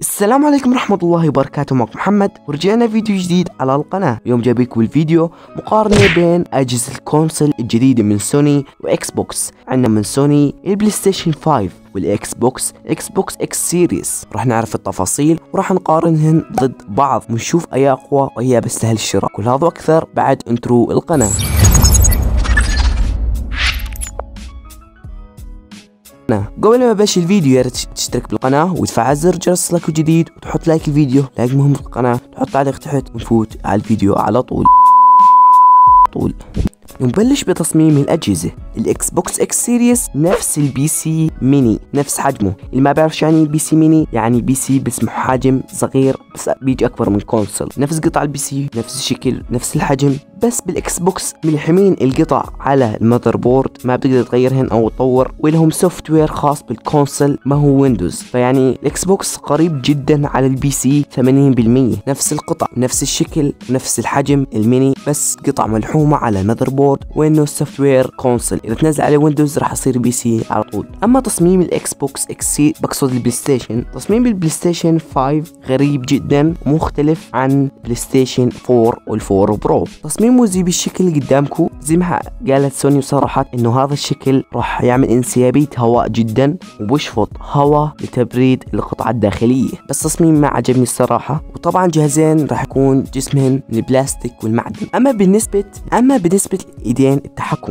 السلام عليكم ورحمة الله وبركاته. معكم محمد ورجعنا فيديو جديد على القناة. اليوم جايبكم الفيديو مقارنة بين أجهزة الكونسول الجديدة من سوني وإكس بوكس. عندنا من سوني البلاي ستيشن 5 والإكس بوكس إكس سيريس. راح نعرف التفاصيل وراح نقارنهن ضد بعض ونشوف أي أقوى وهي بستاهل الشراء. كل هذا وأكثر بعد انترو القناة. قبل ما ابلش الفيديو يا ريت تشترك بالقناة وتفعل زر الجرس لك جديد وتحط لايك الفيديو، لايك مهم في القناة، تحط تعليق تحت ونفوت على الفيديو على طول. نبلش بتصميم الأجهزة. الإكس بوكس إكس سيريس نفس البي سي ميني، نفس حجمه. اللي ما بيعرفش يعني البي سي ميني، يعني بي سي باسمه حجم صغير بس بيجي أكبر من كونسول. نفس قطع البي سي، نفس الشكل، نفس الحجم، بس بالإكس بوكس ملحمين القطع على المذر بورد، ما بتقدر تغيرهن أو تطور، ولهم سوفت وير خاص بالكونسول ما هو ويندوز. فيعني الإكس بوكس قريب جدا على البي سي 80%. نفس القطع، نفس الشكل، نفس الحجم الميني، بس قطع ملحومة على المذر بورد وانه السوفت وير كونسول. اذا تنزل عليه ويندوز راح يصير بي سي على طول. اما تصميم الاكس بوكس اكس سي، بقصد البلاي ستيشن، تصميم البلاي ستيشن 5 غريب جدا ومختلف عن بلاي ستيشن 4 والفور برو. تصميمه زي بالشكل اللي قدامكم، زي ما قالت سوني وصرحت انه هذا الشكل راح يعمل انسيابية هواء جدا وبشفط هواء لتبريد القطعة الداخلية، بس تصميم ما عجبني الصراحة. وطبعا جهازين راح يكون جسمهن من البلاستيك والمعدن. اما بالنسبة ايدين التحكم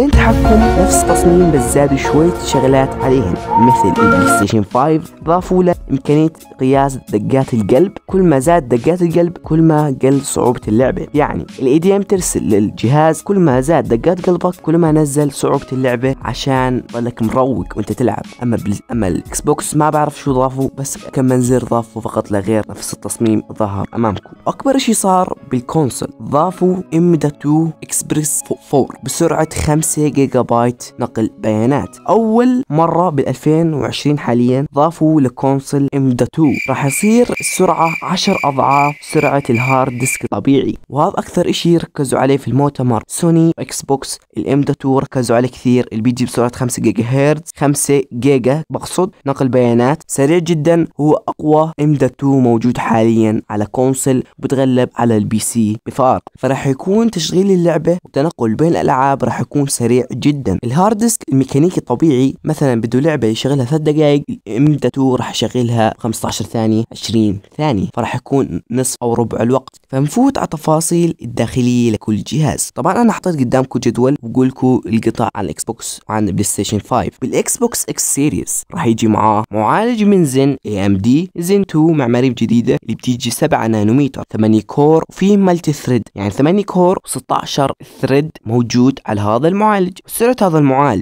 نفس التصميم بس زادوا شوية شغلات عليهن، مثل البلاي ستيشن 5 ضافوا له امكانية قياس دقات القلب. كل ما زاد دقات القلب كل ما قل صعوبة اللعبة. يعني الايدين ترسل للجهاز كل ما زاد دقات قلبك كل ما نزل صعوبة اللعبة عشان تضلك مروق وانت تلعب. اما الاكس بوكس ما بعرف شو ضافوا، بس كم منزل ضافوا فقط لا غير. نفس التصميم ظهر امامكم. اكبر اشي صار بالكونسول ضافوا M.2 اكسبريس 4 بسرعة 5 جيجا بايت نقل بيانات. أول مرة بال2020 حاليا ضافوا لكونسول M.2 راح يصير السرعة 10 أضعاف سرعة الهارد ديسك الطبيعي. وهذا أكثر إشي ركزوا عليه في المؤتمر. سوني وإكس بوكس الM.2 ركزوا عليه كثير، اللي بيجي بسرعة 5 جيجا هرتز، 5 جيجا بقصد نقل بيانات سريع جدا. هو أقوى M.2 موجود حاليا على كونسول، بتغلب على البي سي بفارق. فراح يكون تشغيل اللعبة والتنقل بين الألعاب راح يكون سريع جدا. الهارد ديسك الميكانيكي الطبيعي مثلا بده لعبة يشغلها 3 دقائق، M.2 راح يشغلها 15 ثانية 20 ثانية، فراح يكون نصف أو ربع الوقت. فنفوت على التفاصيل الداخلية لكل جهاز. طبعا أنا حطيت قدامكم جدول وبقولكم القطع على الإكس بوكس وعن البلاي ستيشن 5. بالإكس بوكس إكس سيريس راح يجي معاه معالج من زن AMD زن 2 معمارية جديدة اللي بتيجي 7 نانومتر، 8 كور وفيه مالتي ثريد، يعني 8 كور و16 ثريد موجود على هذا المعالج. سرعة هذا المعالج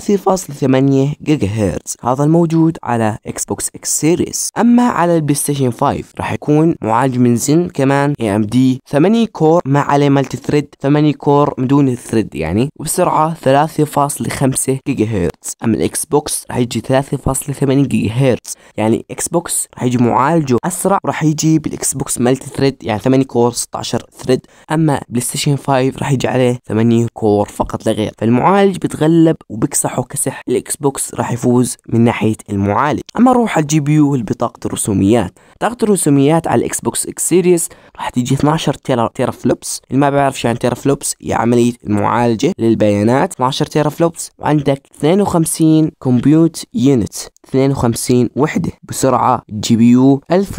3.8 جيجا هرتز، هذا الموجود على اكس بوكس اكس سيريس. اما على البلاي ستيشن 5 راح يكون معالج من زن كمان AMD 8 كور ما عليه مالتي ثريد، 8 كور بدون ثريد يعني، وبسرعة 3.5 جيجا هرتز. اما الاكس بوكس راح يجي 3.8 جيجا هرتز، يعني اكس بوكس راح يجي معالجه اسرع، راح يجي بالاكس بوكس مالتي ثريد يعني 8 كور 16 ثريد. اما بلاي ستيشن 5 راح يجي عليه 8 كور فقط لا غير. فالمعالج بتغلب وبكسح وكسح الاكس بوكس، راح يفوز من ناحية المعالج. اما نروح على الجي بي يو والبطاقة الرسوميات. بطاقة الرسوميات على الاكس بوكس اكس سيريس راح تيجي 12 تيرا فلوبس. اللي ما بيعرف يعني تيرا فلوبس هي عملية المعالجة للبيانات، 12 تيرا فلوبس. وعندك 52 كومبيوت يونت، 52 وحدة بسرعة جي بي يو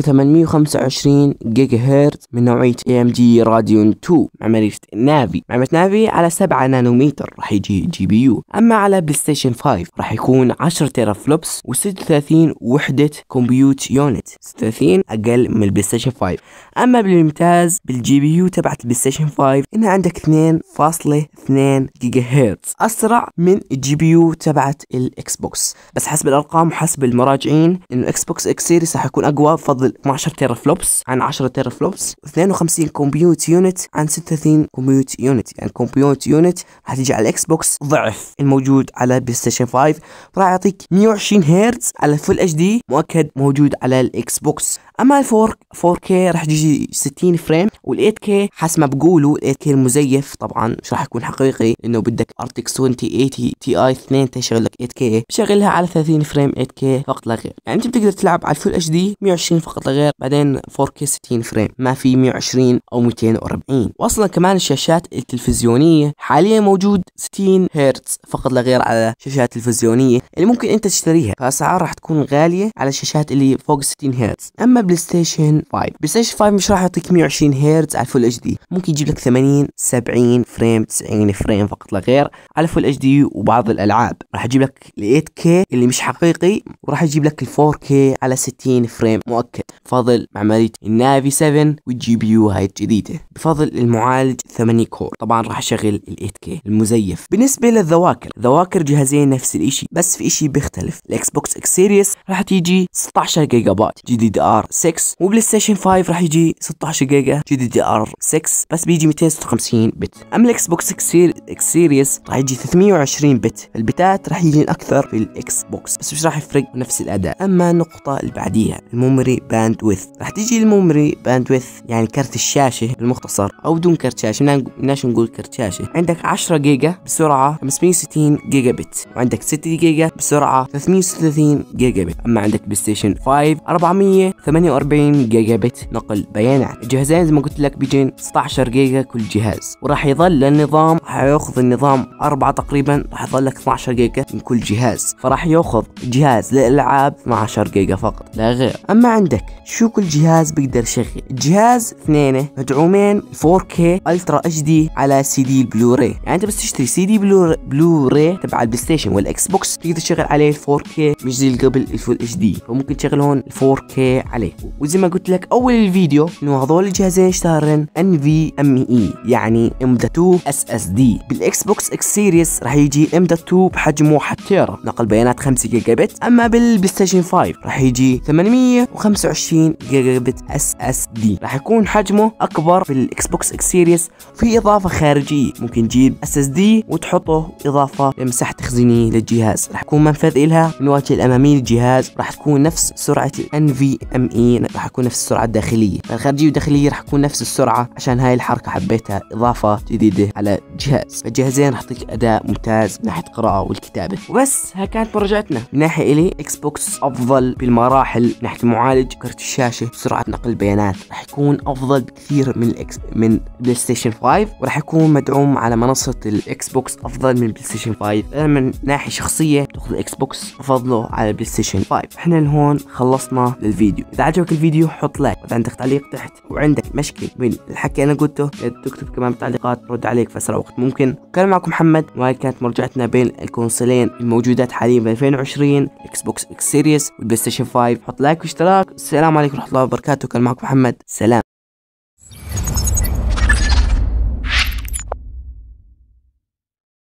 1825 جيجا هرتز من نوعية AMD راديون 2 عملية نافي على 7 نانومتر راح يجي جي بي يو. اما على بلاي ستيشن 5 راح يكون 10 تيرا فلوبس و36 وحدة كومبيوت يونت، 36 اقل من البلاي ستيشن 5. اما بالممتاز بالجي بي يو تبعت البلاي ستيشن 5 انها عندك 2.2 جيجا هرتز اسرع من الجي بي يو تبعت الاكس بوكس. بس حسب الارقام وحسب المراجعين انه الاكس بوكس اكس سيريس راح يكون اقوى بفضل 12 تيرا فلوبس عن 10 تيرا فلوبس، 52 كومبيوت يونت عن 36 كومبيوت يونت. يعني كومبيوت يونت راح تيجي على الاكس بوكس ضعف الموجود على بلاي ستيشن 5، راح يعطيك 120 هرتز على الفول اتش دي مؤكد موجود على الاكس بوكس. اما ال 4K راح تيجي 60 فريم، وال 8K حسب ما بقولوا ال 8K المزيف طبعا مش راح يكون حقيقي، لانه بدك RTX 2080 Ti 2 تشغل لك 8K، بشغلها على 30 فريم 8K فقط لا غير. يعني انت بتقدر تلعب على الفول اتش دي 120 فقط لا غير، بعدين 4K 60 فريم، ما في 120 او 240. واصلا كمان الشاشات التلفزيونيه حاليا موجود 60 هرتز فقط لا غير على شاشات تلفزيونيه اللي ممكن انت تشتريها، فاسعار راح تكون غاليه على الشاشات اللي فوق 60 هرتز. اما بلاي ستيشن 5 مش راح يعطيك 120 هرتز على الفول اتش دي، ممكن يجيب لك 80 70 فريم 90 فريم فقط لا غير على فول اتش دي. وبعض الالعاب راح يجيب لك ال 8K اللي مش حقيقي، وراح يجيب لك ال 4K على 60 فريم مؤكد، بفضل معمارية النافي 7 والجي بي يو هاي الجديدة، بفضل المعالج 8 كور. طبعا راح يشغل ال 8K المزيف. بالنسبة للذواكر جهازين نفس الاشي، بس في اشي بيختلف. الاكس بوكس اكس سيريس راح تيجي 16 جيجا بايت جي دي دي ار 6، وبلاي ستيشن 5 راح يجي 16 جيجا جي دي دي ار 6 بس بيجي 256 بت. اما الاكس بوكس اكس سيريس راح يجي 320 بت، البتات راح يجي اكثر في الاكس بوكس بس مش راح يفرق نفس الاداء. اما النقطة اللي بعديها الميموري باندويث، راح تيجي الميموري باندويث يعني كرت الشاشة بالمختصر، او بدون كرت شاشة، بدناش نقول كرت شاشة. عندك 10 جيجا بسرعة 560 جيجا بت، وعندك 6 جيجا بسرعة 330 جيجا بت. اما عندك بلاي ستيشن 5 448 جيجا بت نقل بيانات. الجهازين زي ما قلت لك بيجين 16 جيجا كل جهاز، وراح يظل النظام حياخذ النظام 4 تقريبا، راح يظل لك 12 جيجا من كل جهاز، فراح ياخذ جهاز للالعاب 12 جيجا فقط لا غير. اما عندك شو كل جهاز بيقدر يشغل؟ الجهاز اثنين مدعومين 4K الترا اتش دي على سي دي البلوراي، يعني انت بس تشتري سي دي بلوراي تبع البلاي ستيشن والاكس بوكس تقدر تشغل عليه 4K، مش زي اللي قبل الفول اتش دي، فممكن تشغل هون 4K عليه. وزي ما قلت لك اول الفيديو انه هذول الجهازين اشتهرن NVMe يعني M.2 SSD. بالاكس بوكس اكس سيريس راح يجي M.2 بحجم 1 تيرا نقل بيانات 5 جيجا بت. اما بالبلاي ستيشن 5 راح يجي 825 جيجا بت SSD، راح يكون حجمه اكبر في الاكس بوكس اكس سيريس. في اضافه خارجيه ممكن تجيب SSD وتحطه اضافه لمساحه تخزينيه للجهاز، راح يكون منفذ لها من الواجهه الاماميه للجهاز، راح تكون نفس سرعه NVMe، راح يكون نفس السرعه الداخليه. الخارجيه والداخليه راح تكون نفس السرعه، عشان هاي الحركه حبيتها اضافه جديده على الجهاز. فالجهازين راح يعطيك اداء ممتاز من ناحيه القراءه والكتابه. وبس هاي كانت مراجعتنا من ناحيه الي. اكس بوكس افضل بالمراحل من ناحيه المعالج، كرت الشاشه، سرعه نقل البيانات، راح يكون افضل بكثير من بلاي ستيشن 5، وراح يكون مدعوم على منصه الاكس بوكس افضل من بلاي ستيشن 5. من ناحيه شخصيه تاخذ الاكس بوكس افضله على بلاي ستيشن 5. احنا لهون خلصنا للفيديو. اذا عجبك الفيديو حط لايك، واذا عندك تعليق تحت وعندك مشكله من الحكي انا قلته تكتب كمان بالتعليقات، رد عليك في اسرع وقت ممكن. كان معكم محمد، وهاي كانت مرجعتنا بين الكونسولين الموجودات حاليا ب 2020، اكس بوكس اكس سيريس والبلاي ستيشن 5. حط لايك واشتراك. السلام عليكم ورحمه الله وبركاته. كان معكم محمد، سلام.